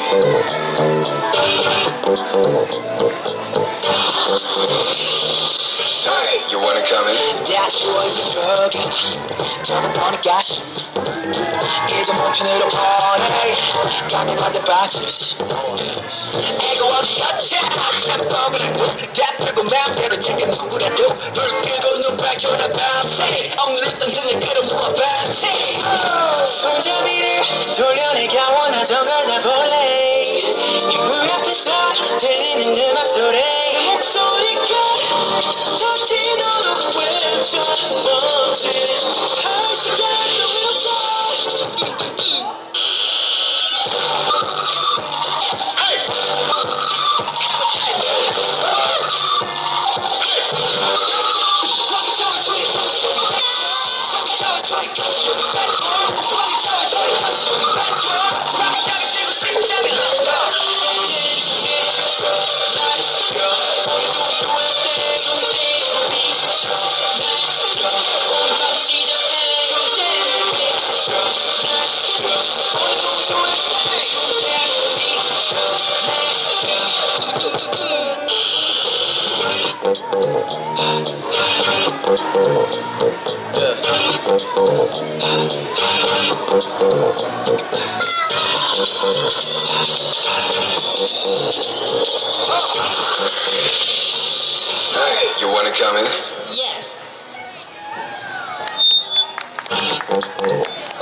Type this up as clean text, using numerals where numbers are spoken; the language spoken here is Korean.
Hey, you wanna come in? That's yours again. Turn on the gas. 이제 몸편으로 보내. 가게 가게 빠지지. 애고 없었지. 짬뽕을 대표고 맘대로 챙겨 누구라도 불 끄고 눈 밝혀라 밤새. 억눌렀던 등을 끌어모아 밤새. 손잡이를 돌려내가 원하던 걸 다 볼래. 이문 앞에서 들리는 음악 소리. 그 목소리가 터지도록 외쳐 멈지. 한 시간도 Hey, you wanna come in? Yes.